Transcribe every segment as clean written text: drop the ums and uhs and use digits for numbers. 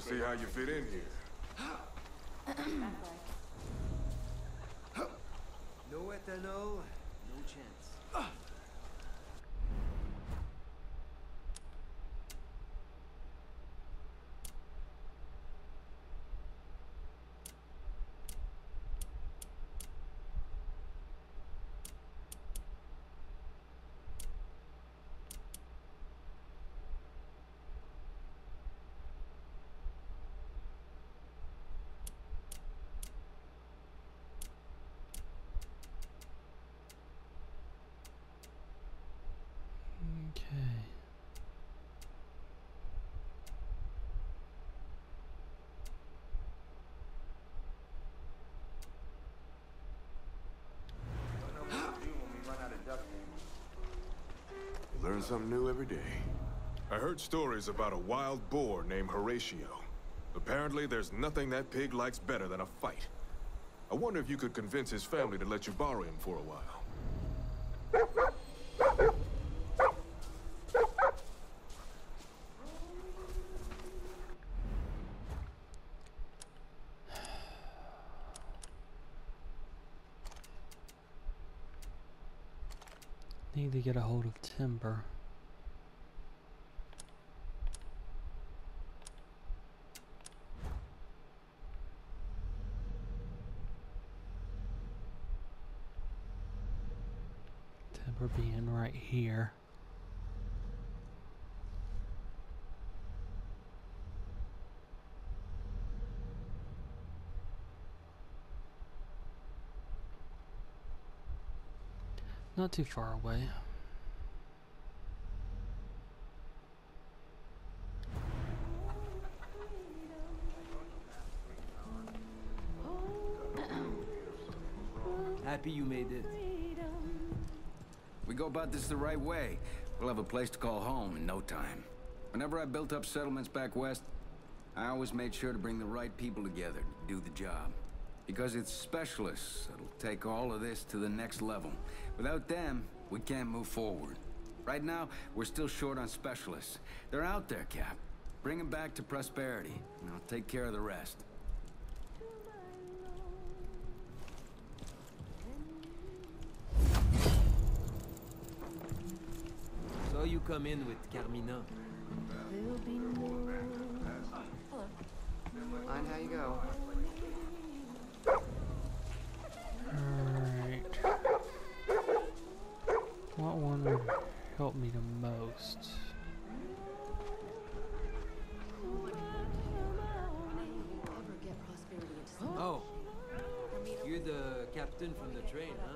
to see how you fit in here. No ethanol, no chance. Okay. You learn something new every day. I heard stories about a wild boar named Horatio. Apparently, there's nothing that pig likes better than a fight. I wonder if you could convince his family to let you borrow him for a while. Need to get a hold of timber. Timber being right here. Not too far away. Happy you made it. We go about this the right way. We'll have a place to call home in no time. Whenever I built up settlements back west, I always made sure to bring the right people together to do the job. Because it's specialists that'll take all of this to the next level. Without them, we can't move forward. Right now, we're still short on specialists. They're out there, Cap. Bring them back to prosperity, and I'll take care of the rest. So you come in with Carmina. Mind how you go. Alright. What one would help me the most? Oh, you're the captain from the train, huh?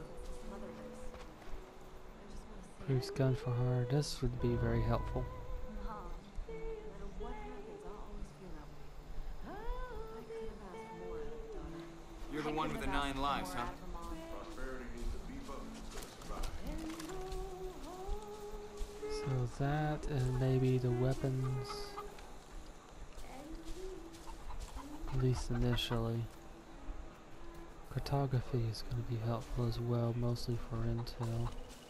Who's gun for her? This would be very helpful. You're the one with the 9 lives, huh? So that and maybe the weapons. At least initially. Cartography is going to be helpful as well, mostly for intel.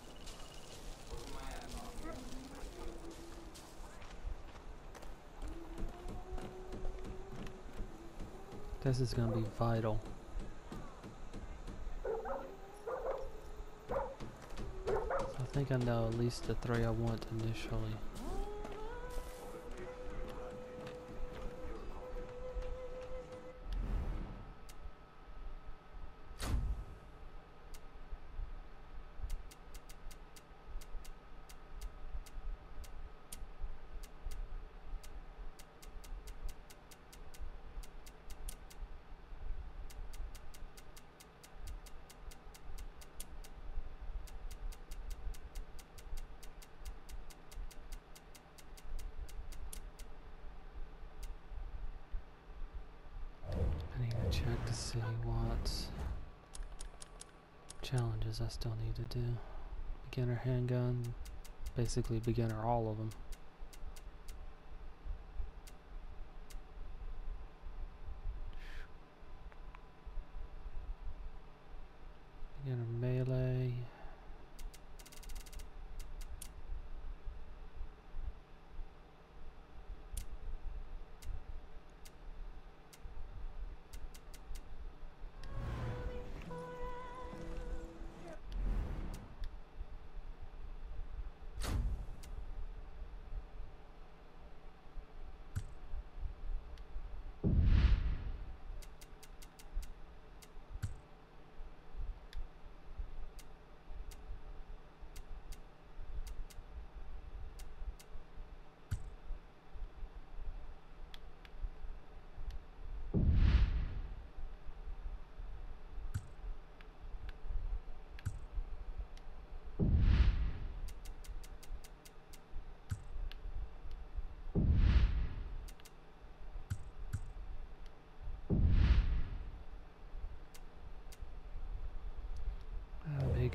This is going to be vital. So I think I know at least the 3 I want initially. Check to see what challenges I still need to do. Beginner handgun, basically beginner all of them. Beginner melee.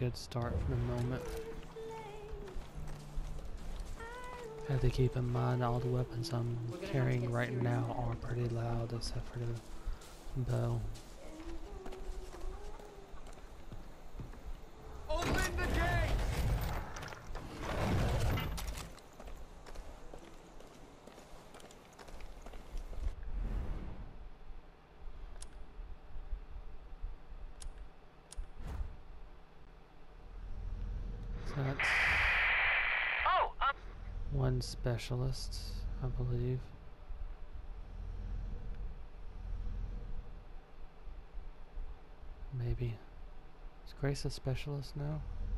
good start for the moment. Have to keep in mind all the weapons I'm carrying right now are pretty loud except for the bow. Open the gate! So that's one specialist, I believe. Maybe. Is Grace a specialist now?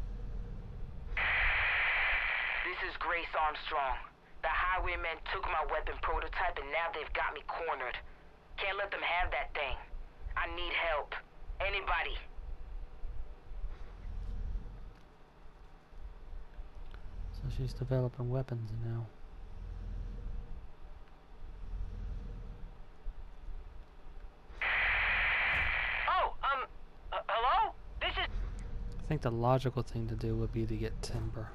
This is Grace Armstrong. The highwaymen took my weapon prototype and now they've got me cornered. Can't let them have that thing. I need help. Anybody. So she's developing weapons now. Hello? This is... I think the logical thing to do would be to get timber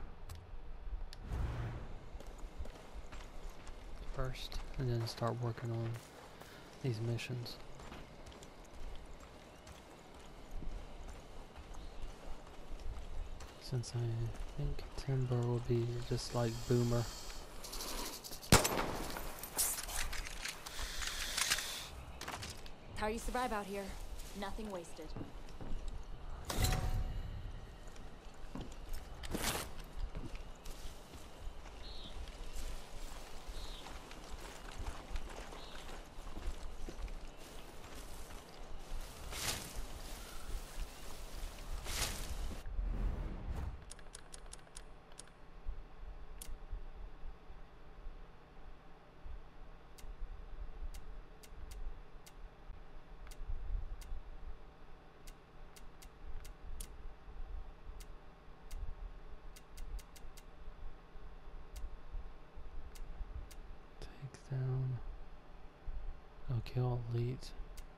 first, and then start working on these missions. Since I think timber will be just like Boomer. How you survive out here? Nothing wasted. Down. Okay, all elite.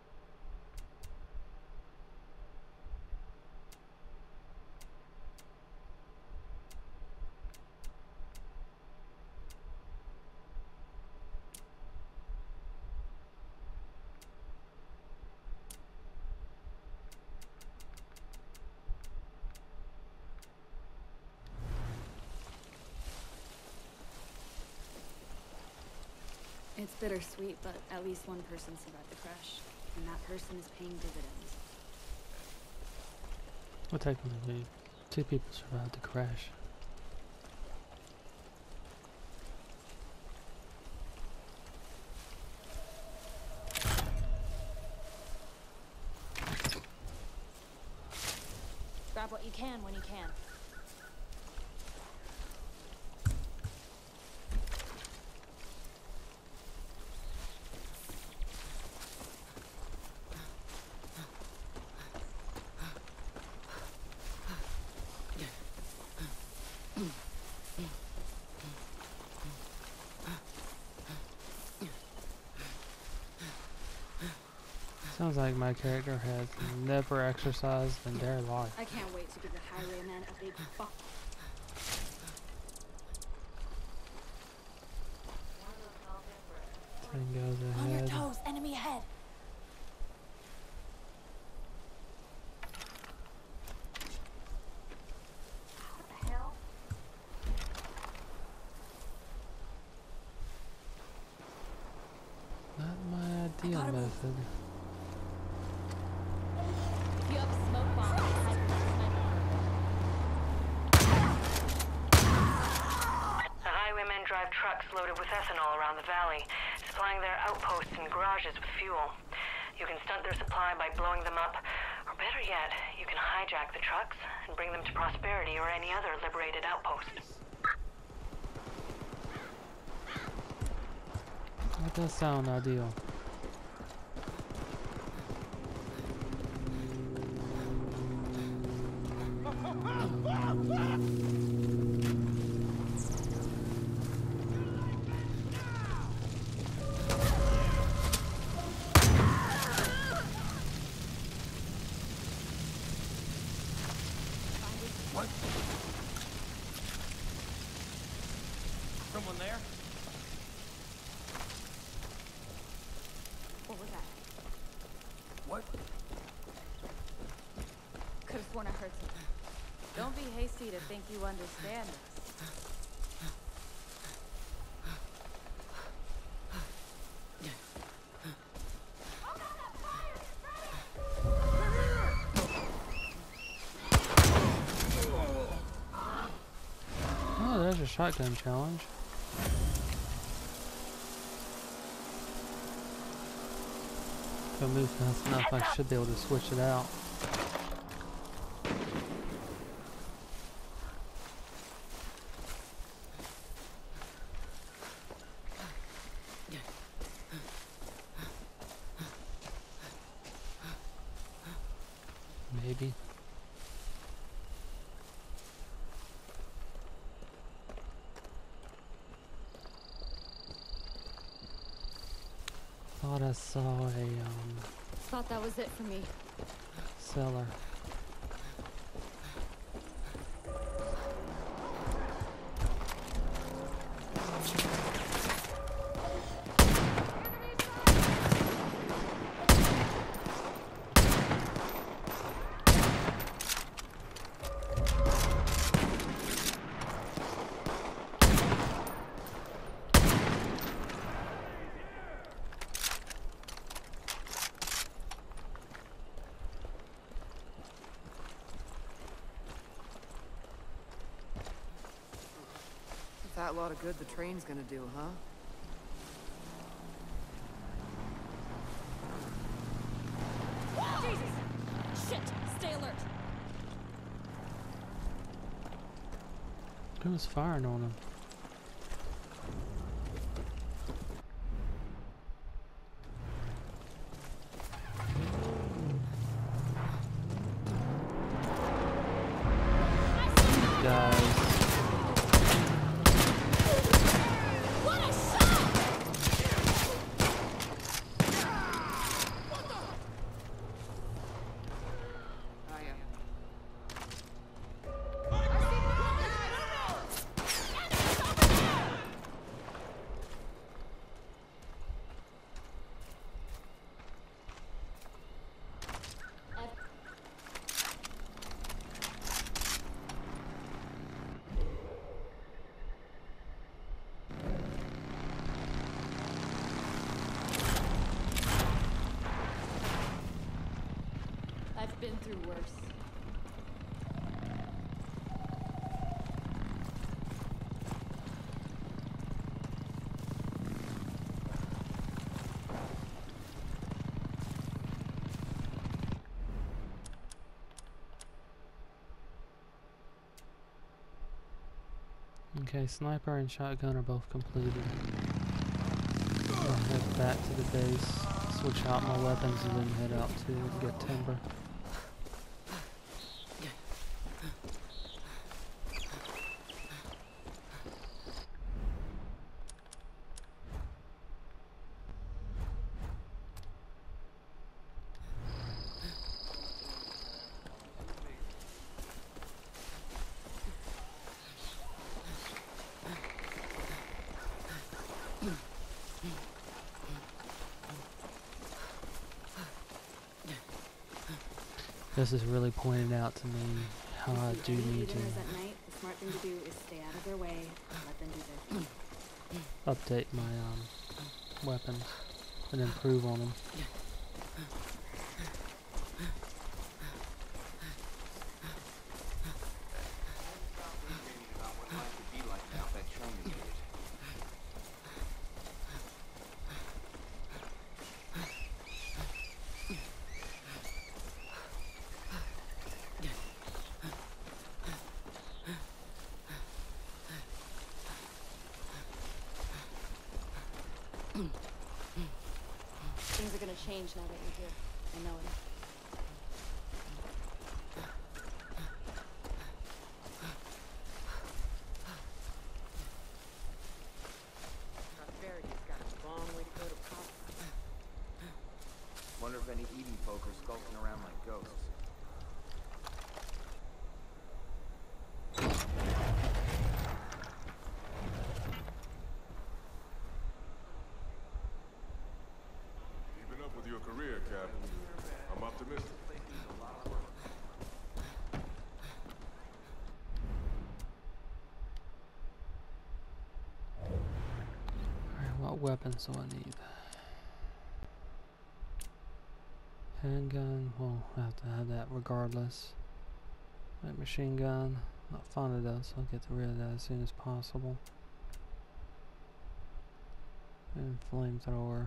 It's bittersweet, but at least one person survived the crash, and that person is paying dividends. Well, technically, 2 people survived the crash. Grab what you can when you can. Sounds like my character has never exercised in their life. I can't wait to give the highwayman a big fuck. Train goes On your ahead. toes, enemy ahead. What the hell? Not my ideal gotta move. method. If you have a smoke bomb, hide behind the sniper. The highwaymen drive trucks loaded with ethanol around the valley, supplying their outposts and garages with fuel. You can stunt their supply by blowing them up, or better yet, you can hijack the trucks and bring them to Prosperity or any other liberated outpost. That does sound ideal. Find What? Could've sworn I heard something. Don't be hasty to think you understand us. Oh, there's a shotgun challenge. If I move fast enough, I should be able to switch it out. Maybe. Thought I saw a Thought that was it for me. cellar. That lot of good the train's gonna do, huh? Jesus! Shit! Stay alert! Who was firing on him? Guys. I've been through worse. Okay, sniper and shotgun are both completed. I'll head back to the base, switch out my weapons, and then head out to get timber. This is really pointing out to me how I do need to Dinners at night, the smart thing to do is stay out of their way and let them do their thing. update my weapons and improve on them. Things are gonna change now that you're here. I know it. Prosperity's got a long way to go to pop. Wonder if any Eden folk are skulking around like ghosts. Keeping up with your career, Captain. I'm optimistic. Alright, what weapons do I need? Handgun, well, I have to have that regardless. Light machine gun, not fond of those, so I'll get rid of that as soon as possible. And flamethrower.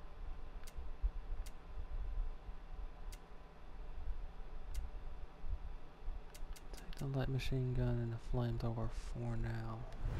Take the light machine gun and the flamethrower for now.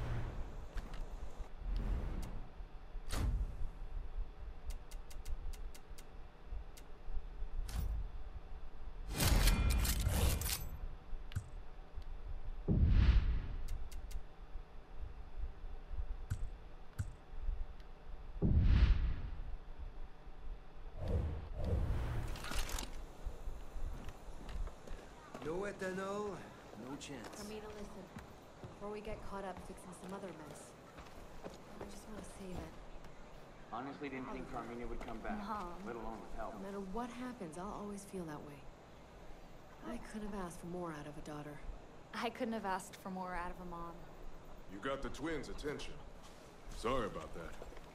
No ethanol, no chance. Carmina, listen. Before we get caught up fixing some other mess, I just want to say that Honestly, didn't think Carmina would come back, Mom. let alone with help. no matter what happens, I'll always feel that way. I couldn't have asked for more out of a daughter. I couldn't have asked for more out of a mom. You got the twins' attention. Sorry about that.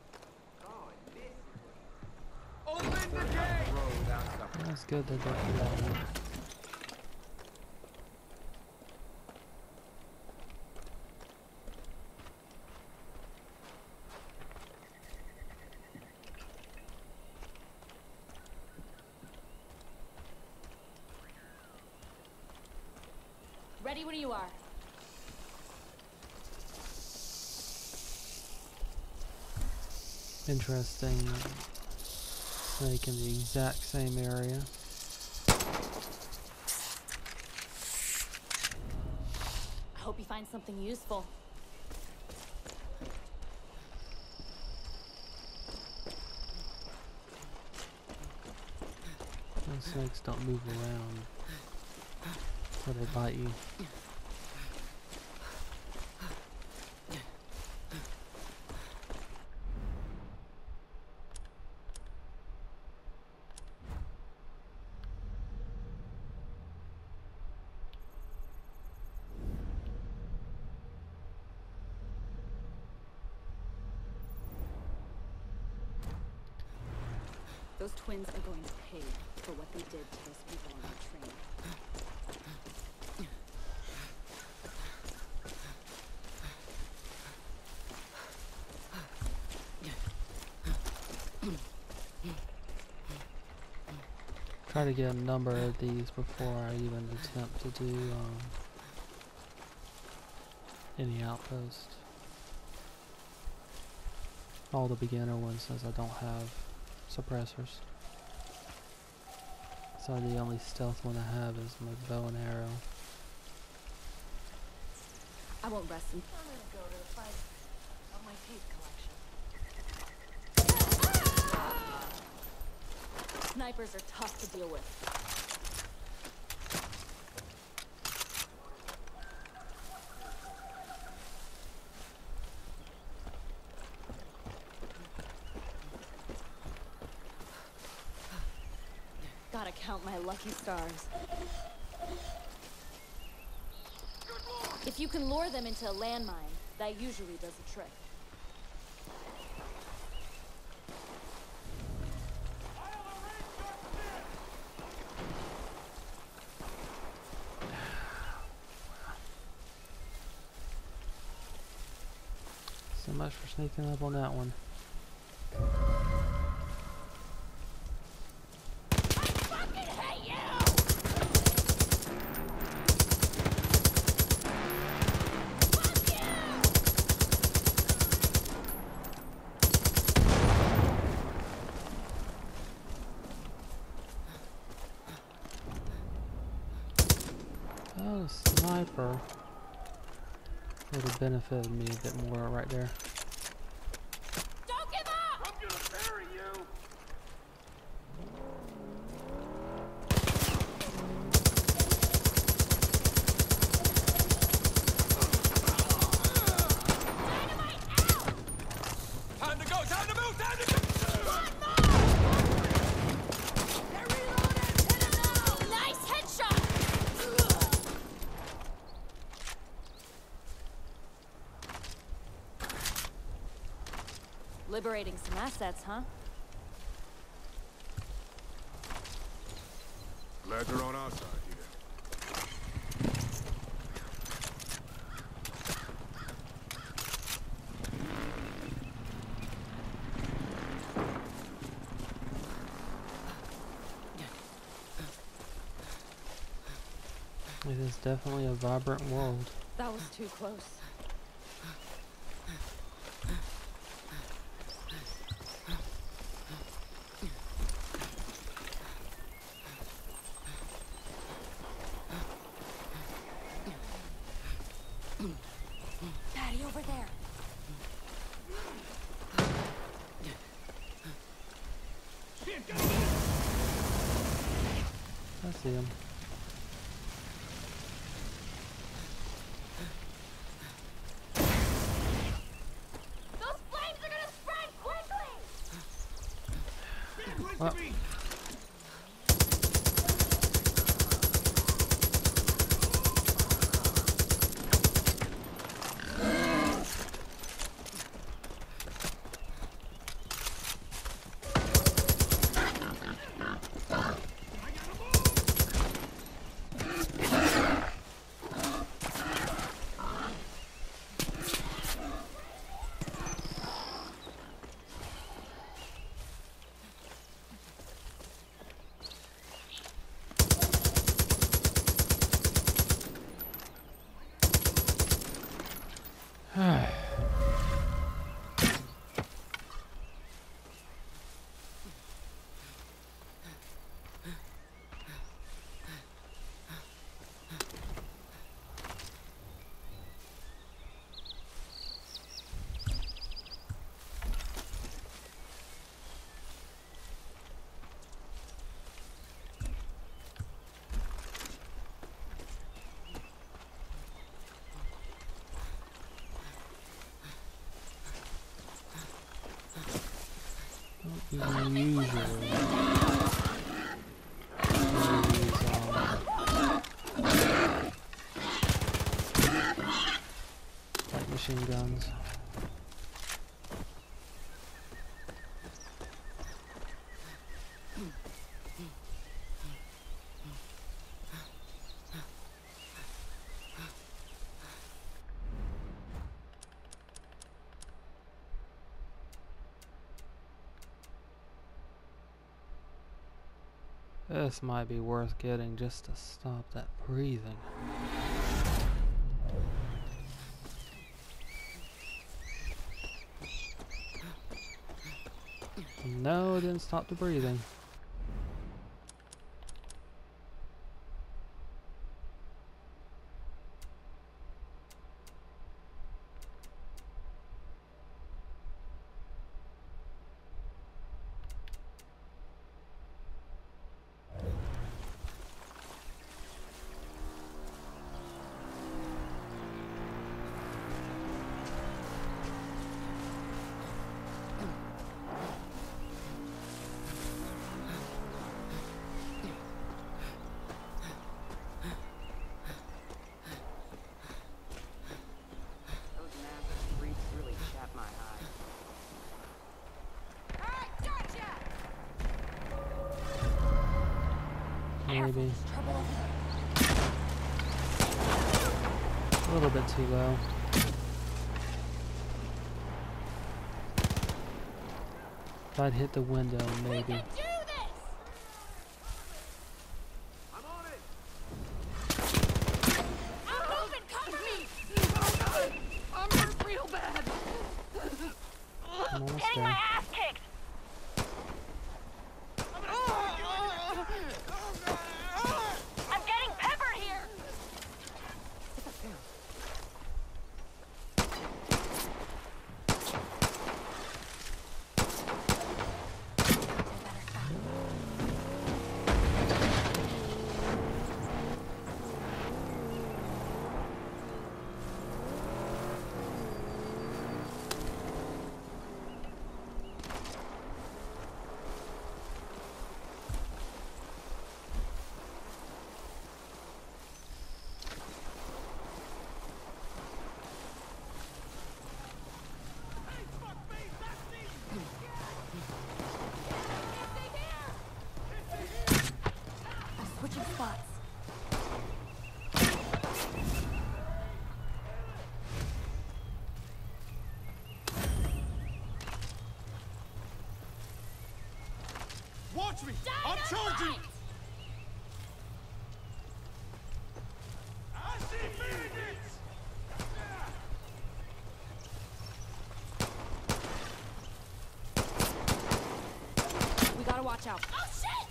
Open the gate! Road out somewhere. That's good that they did that. Ready when you are. Interesting. Snake in the exact same area. I hope you find something useful. Those snakes don't move around, or they bite you. Those twins are going to pay for what they did to those people on the train. Try to get a number of these before I even attempt to do any outpost. All the beginner ones, since I don't have suppressors. So the only stealth one I have is my bow and arrow. I won't rest until I'm gonna go to the fight of my tape collection. Snipers are tough to deal with. Gotta count my lucky stars. If you can lure them into a landmine, that usually does the trick. So much for sneaking up on that one. Oh, sniper would have benefited me a bit more right there. Don't give up! I'm gonna bury you! Time to go! Time to move! Time to go! They're reloading! Liberating some assets, huh? Glad you're on our side here. It is definitely a vibrant world. That was too close. Daddy, over there. I see him. Those flames are gonna spread quickly! Well, usually use like machine guns. This might be worth getting just to stop that breathing. No, it didn't stop the breathing. Maybe. A little bit too low. If I'd hit the window, maybe. I'm almost Getting there. my ass kicked! I'm getting peppered here! Watch me! I'm charging! I see bandits! We gotta watch out. Oh shit!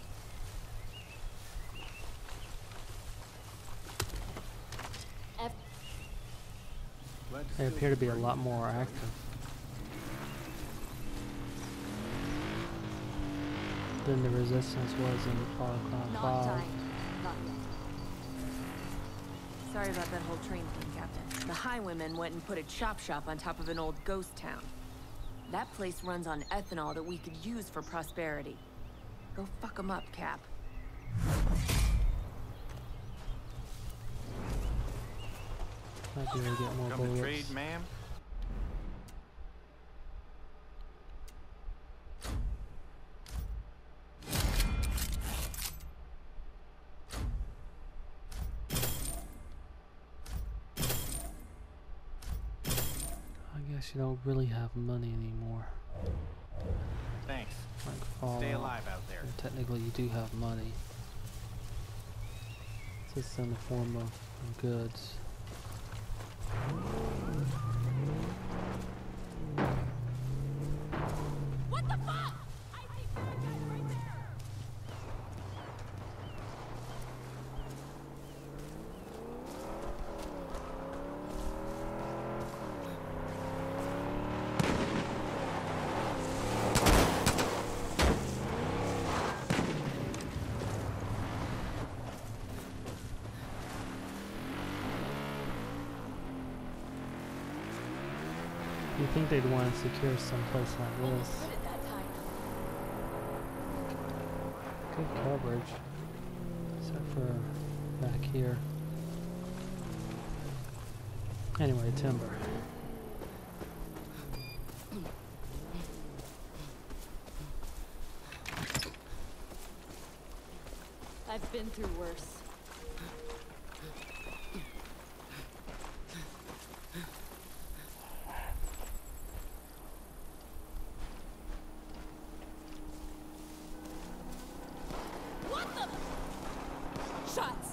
They appear to be a lot more active than the Resistance was in Far Cry 5. Not dying. Not yet. Sorry about that whole train thing, Captain. The Highwaymen went and put a chop shop on top of an old ghost town. That place runs on ethanol that we could use for prosperity. Go fuck 'em up, Cap. Might be able to get more Come bullets. to trade, ma'am? I guess you don't really have money anymore. Thanks. Like Fallout, Stay alive out there. technically you do have money. It's just in the form of goods. What the fuck? I see bad guys right there. You think they'd want to secure someplace like this? Hit it that time. Good coverage. Except for back here. Anyway, timber. I've been through worse. What the? Shots!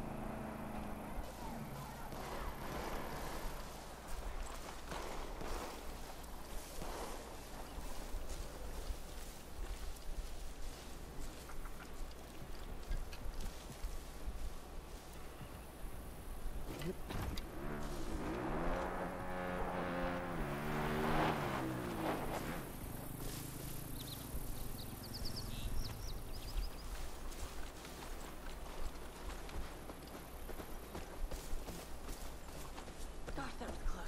Gosh, that was close.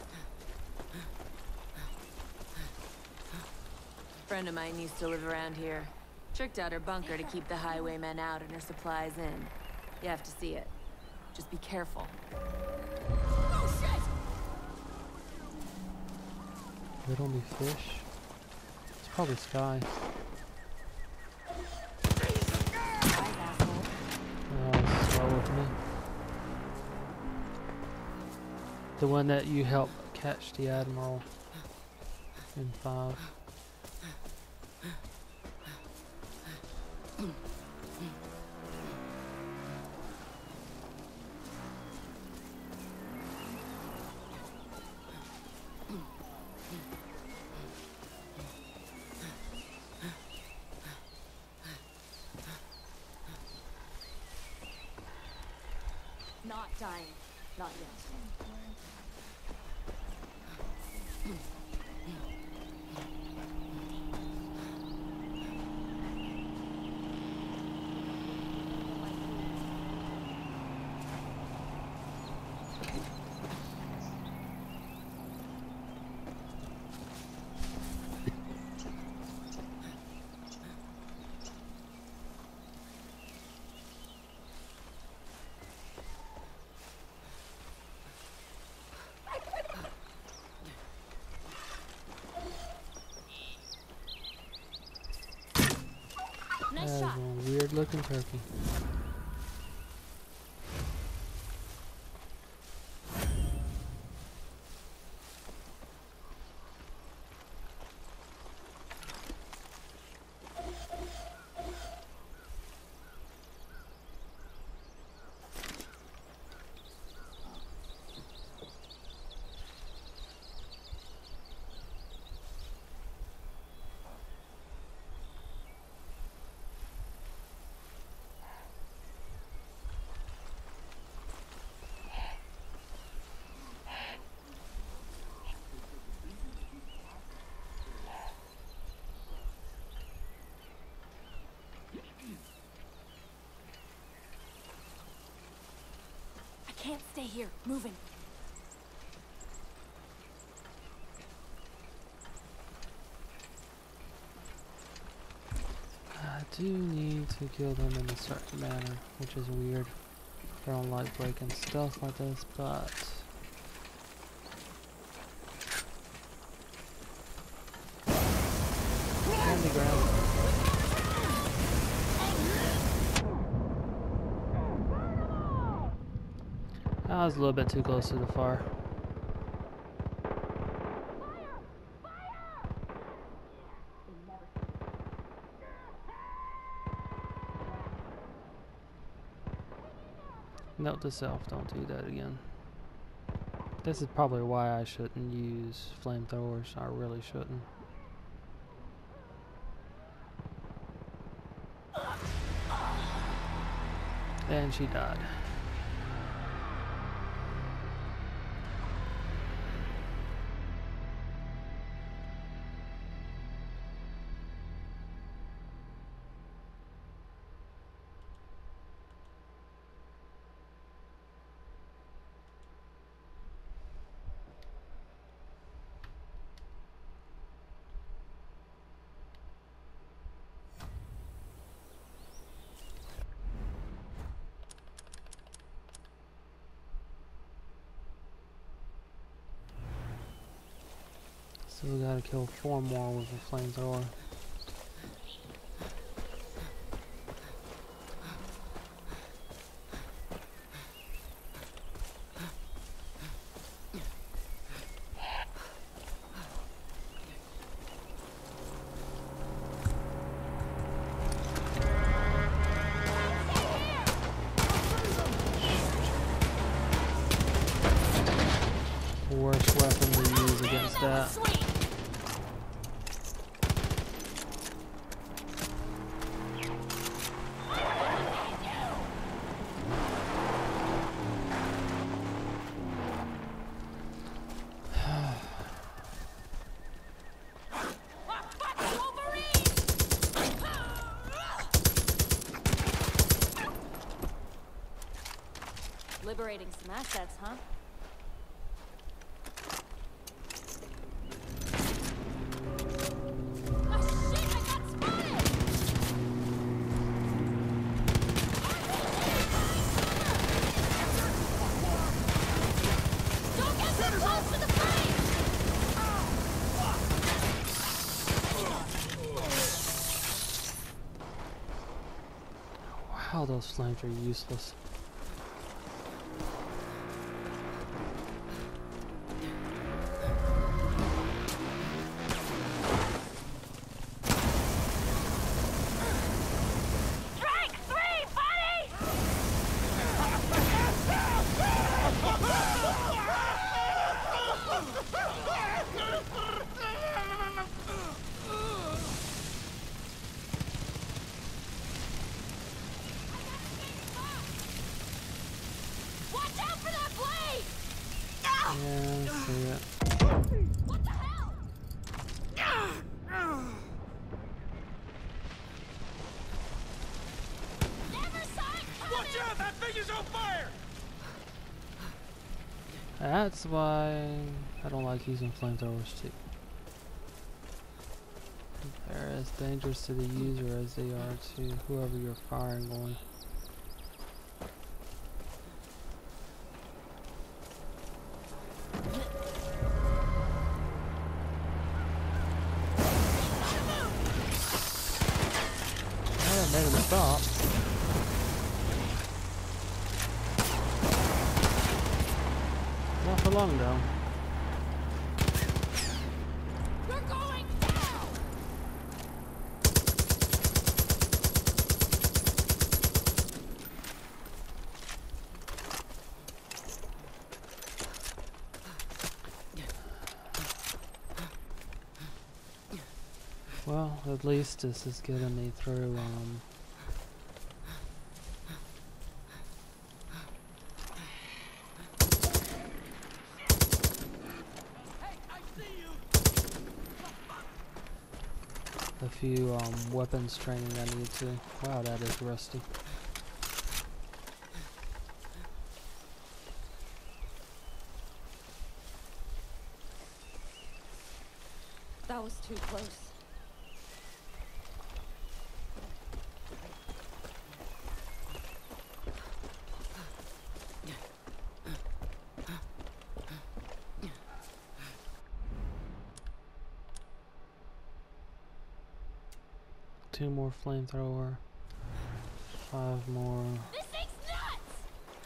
A friend of mine used to live around here. Tricked out her bunker to keep the highwaymen out and her supplies in. You have to see it. Just be careful. Oh shit! Riddle me fish. It's probably Sky. Surprise, asshole. Slow with me. The one that you helped catch the Admiral in 5. Not dying. Not yet. Nice That is shot. a weird looking turkey. Stay here, moving. I do need to kill them in a certain manner, which is weird. I don't like breaking stuff like this, but on the ground. I was a little bit too close to the fire. Note to self, don't do that again. This is probably why I shouldn't use flamethrowers. I really shouldn't. And she died. So we gotta kill 4 more with a flamethrower. Worst weapon to use against that. Liberating some assets, huh? Wow, those flames are useless. Yeah, I see it. What the hell? Never saw it coming! Watch out! That thing is on fire! That's why I don't like using flamethrowers too. They're as dangerous to the user as they are to whoever you're firing on. Made him stop. Not for long though. We're going down! Well, at least this is getting me through a few weapons training I need to. Wow, that is rusty. Too close. Two more flamethrower. 5 more. This thing's nuts!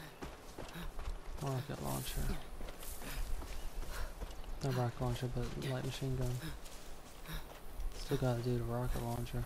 Rocket launcher. Not rocket launcher, but light machine gun. Still gotta do the rocket launcher.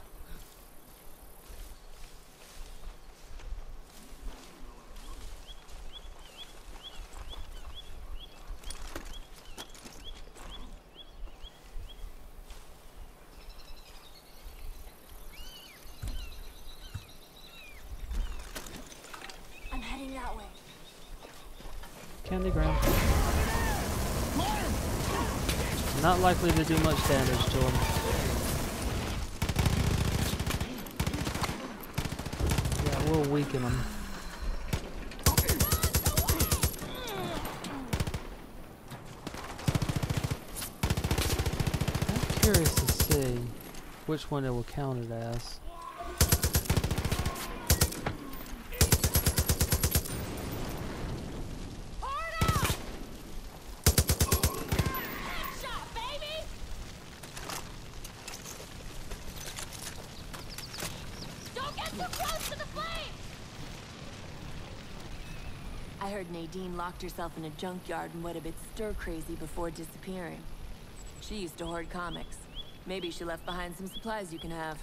I'm heading that way. Candy ground. Not likely to do much damage to him. Yeah, we'll weaken him. I'm curious to see which one it will count it as. I heard Nadine locked herself in a junkyard and went a bit stir-crazy before disappearing. She used to hoard comics. Maybe she left behind some supplies you can have.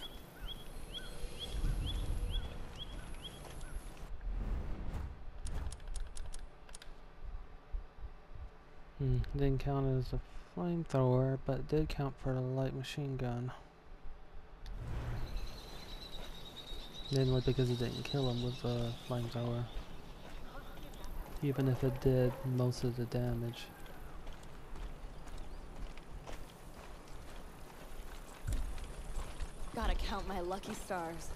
Didn't count it as a flamethrower, but it did count for the light machine gun. Mainly because it didn't kill him with the flamethrower. Even if it did most of the damage. Gotta count my lucky stars.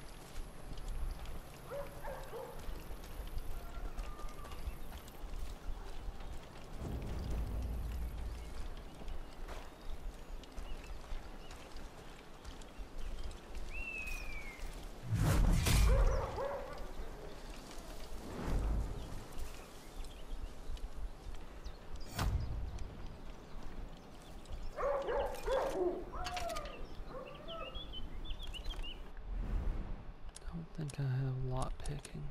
I think I have lot picking.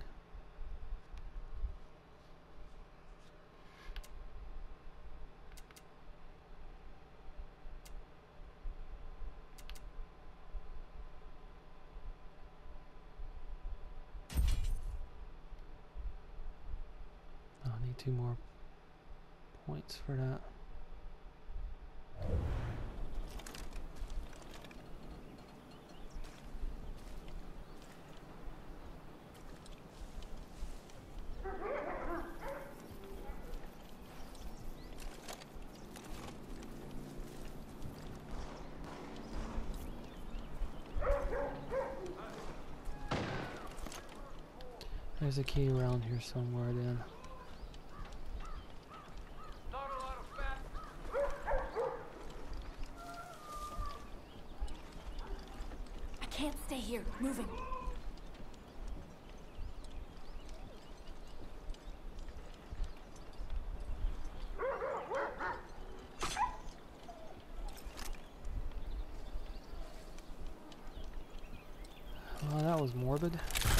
I need 2 more points for that. There's a key around here somewhere then. I can't stay here. Moving. Oh, that was morbid.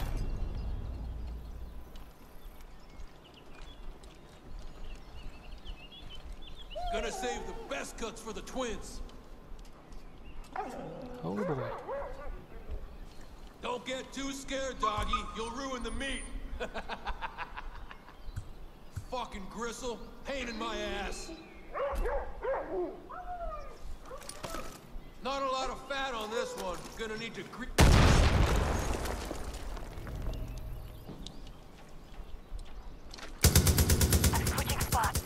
Gonna save the best cuts for the twins. Oh boy. Don't get too scared, doggy. You'll ruin the meat. Fucking gristle. Pain in my ass. Not a lot of fat on this one. Gonna need to Switching spots.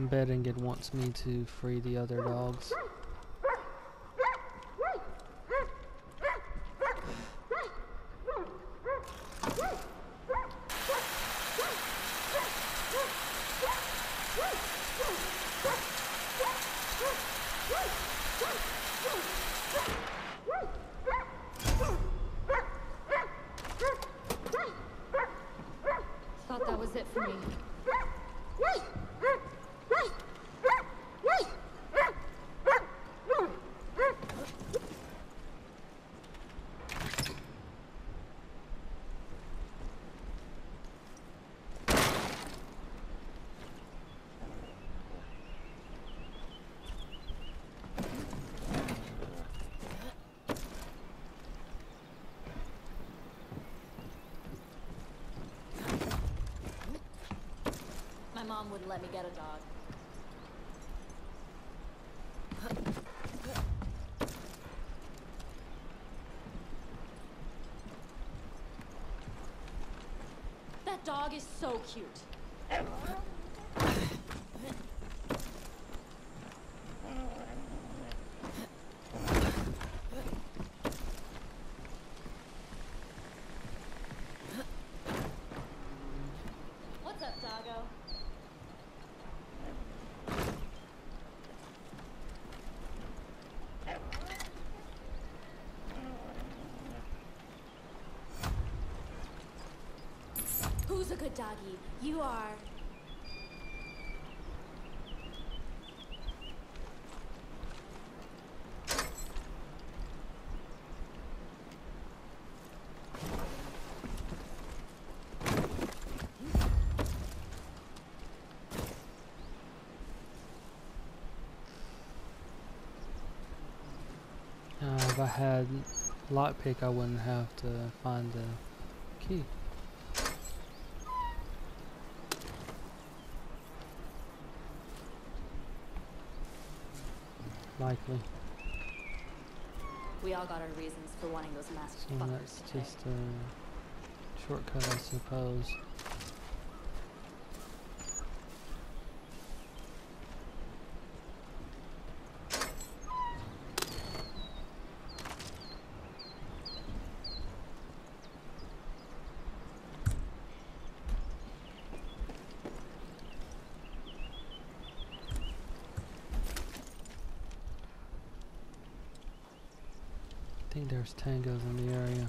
I'm betting it wants me to free the other dogs. Thought that was it for me. My mom wouldn't let me get a dog. That dog is so cute. What's up, doggo? Who's a good doggy? You are. If I had lockpick, I wouldn't have to find the key. Likely. We all got our reasons for wanting those masked So fuckers that's to pay. just a shortcut, I suppose. I think there's tangos in the area.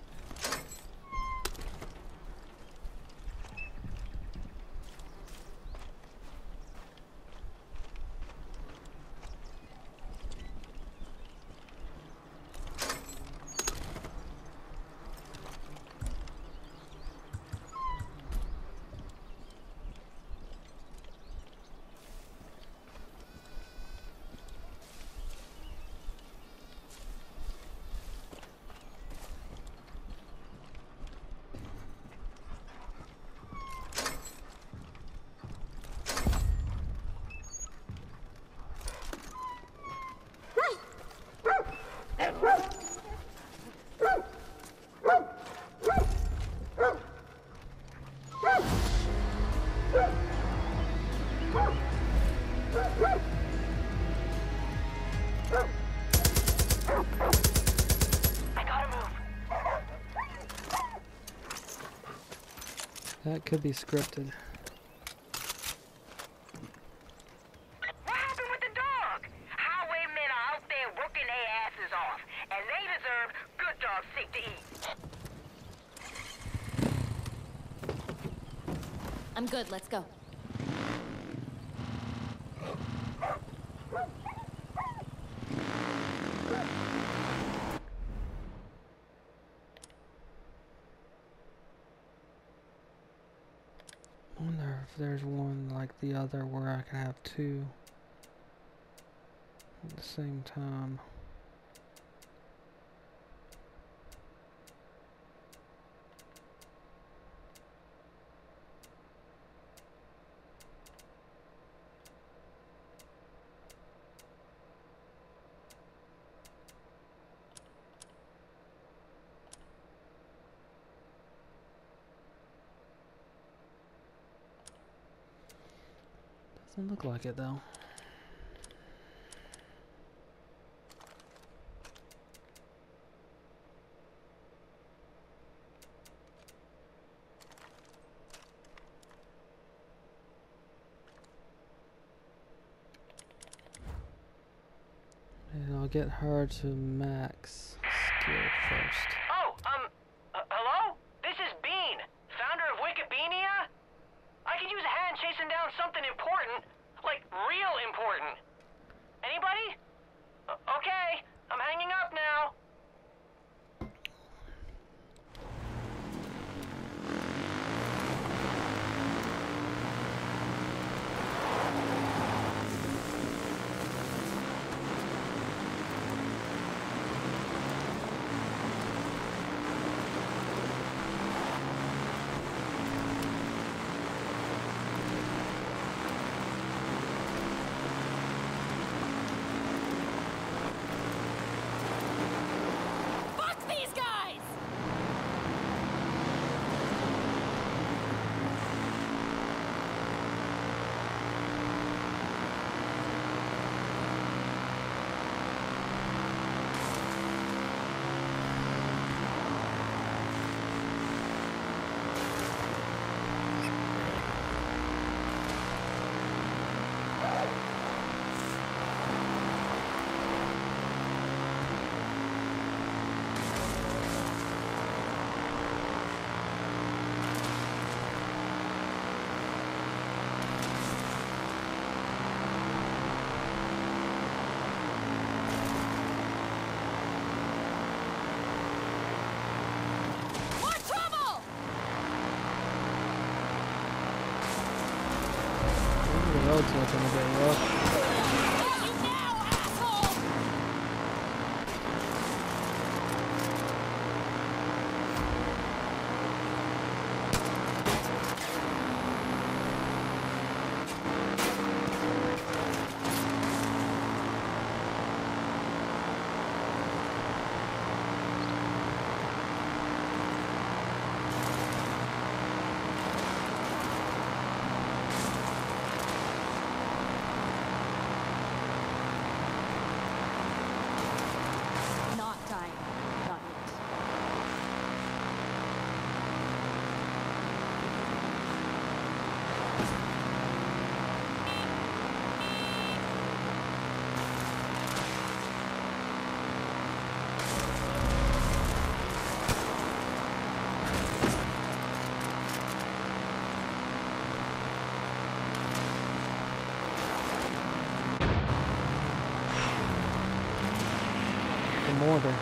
That could be scripted. What happened with the dog? Highwaymen are out there working their asses off, and they deserve good dogs sick to eat. I'm good, let's go. I wonder if there's one like the other where I can have two at the same time. Doesn't look like it though. And I'll get her to max skill first. Oh, hello? This is Bean, founder of Wikibeania. I could use a hand chasing down something important, like real important. Anybody? Okay, I'm hanging up now. Road's looking a bit rough. Mortar.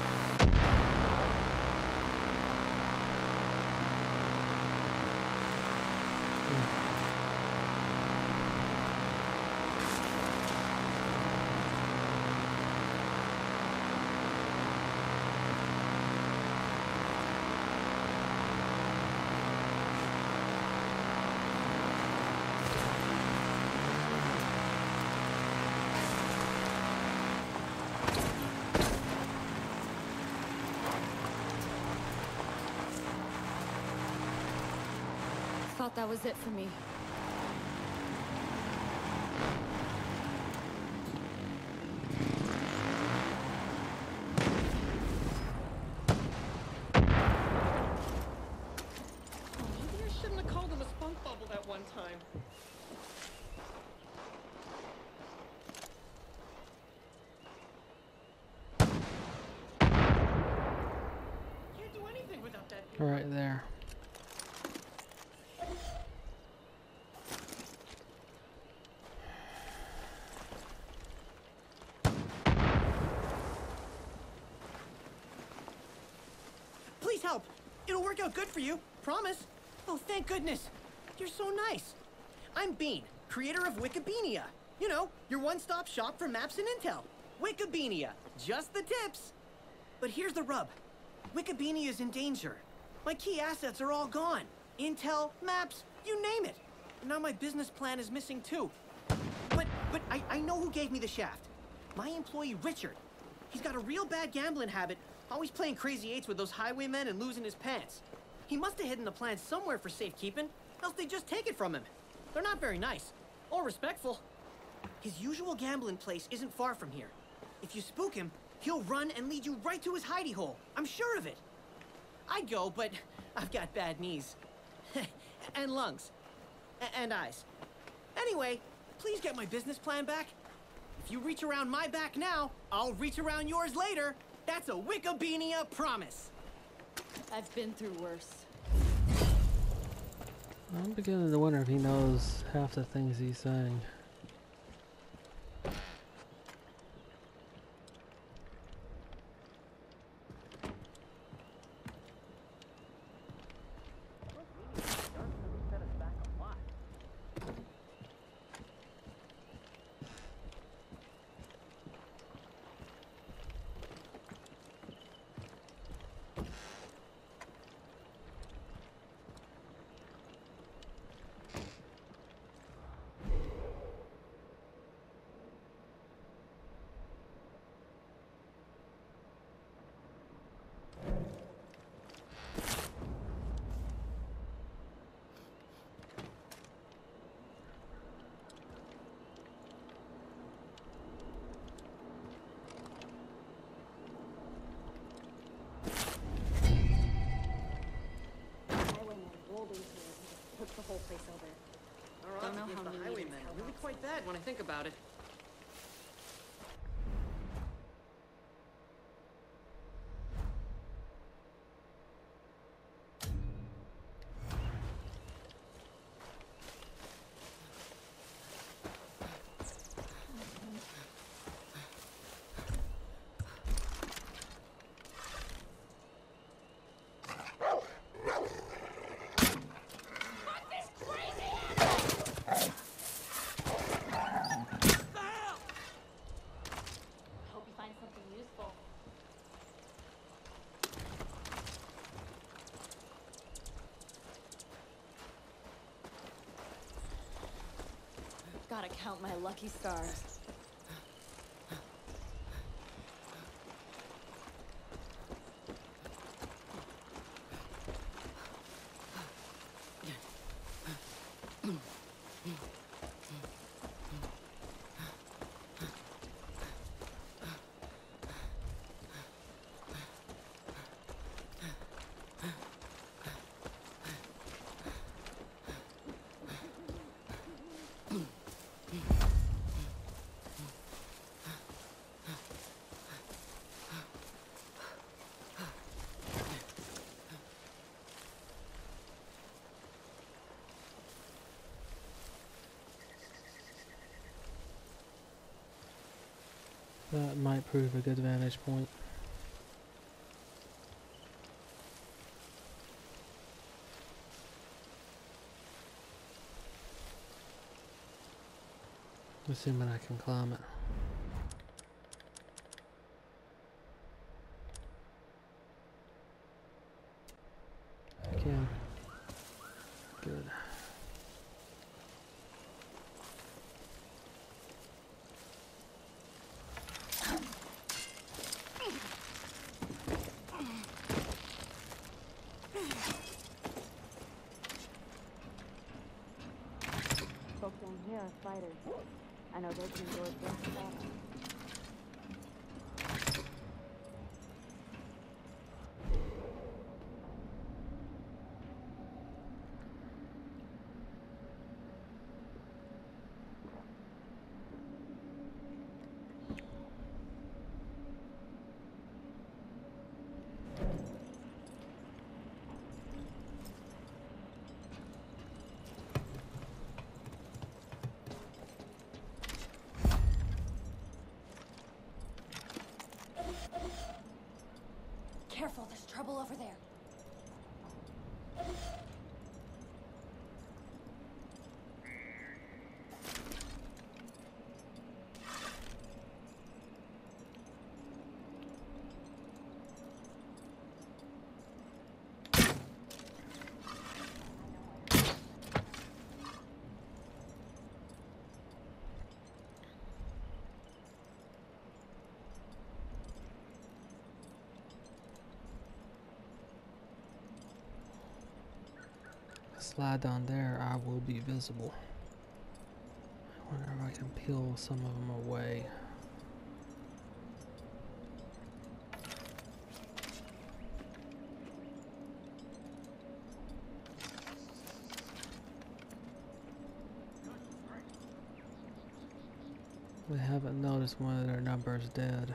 Thought that was it for me. Maybe I shouldn't have called him a spunk bubble that one time. Can't do anything without that. Right there. Please help. It'll work out good for you. Promise. Oh, thank goodness. You're so nice. I'm Bean, creator of Wikibeania. You know, your one-stop shop for maps and intel. Wikibeania. Just the tips. But here's the rub. Wikibeania is in danger. My key assets are all gone. Intel, maps, you name it. And now my business plan is missing too. But I know who gave me the shaft. My employee, Richard. He's got a real bad gambling habit, always playing crazy eights with those highwaymen and losing his pants. He must have hidden the plan somewhere for safekeeping, else they just take it from him. They're not very nice. All respectful. His usual gambling place isn't far from here. If you spook him, he'll run and lead you right to his hidey hole. I'm sure of it. I'd go, but I've got bad knees. And lungs. And eyes. Anyway, please get my business plan back. If you reach around my back now, I'll reach around yours later. That's a Wickabeenia promise. I've been through worse. I'm beginning to wonder if he knows half the things he's saying. Took the whole place over. Don't know how the highwaymen are really quite bad when I think about it. Gotta count my lucky stars. That might prove a good vantage point. Assuming I can climb it. I can. Good. Folks down here are fighters. I know they can go against that. Careful, there's trouble over there. Slide down there, I will be visible. wonder if I can peel some of them away. We haven't noticed one of their numbers dead.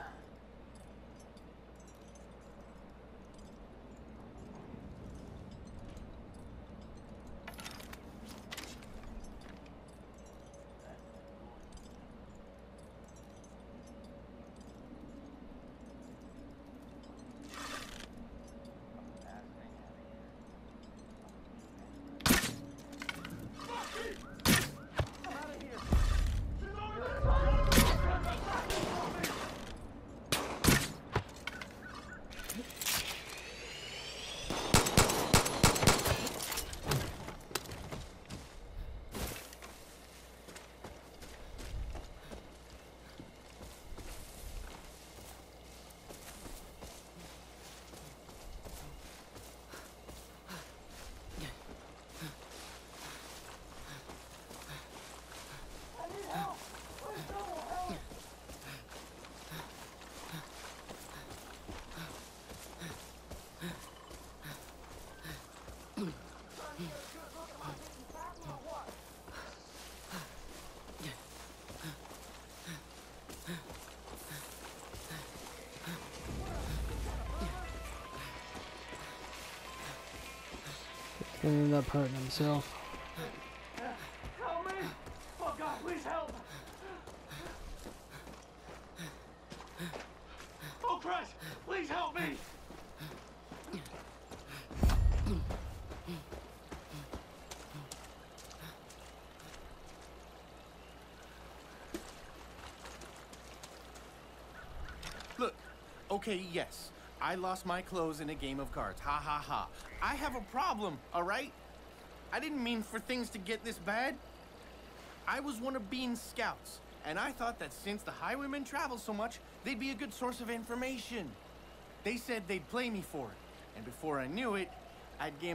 He ended up hurting himself. Help me! Oh God, please help! Oh Christ, please help me! Look, okay, yes. I lost my clothes in a game of cards. Ha ha ha. I have a problem, all right? I didn't mean for things to get this bad. I was one of Bean's scouts, and I thought that since the highwaymen travel so much, they'd be a good source of information. They said they'd play me for it, and before I knew it, I'd gained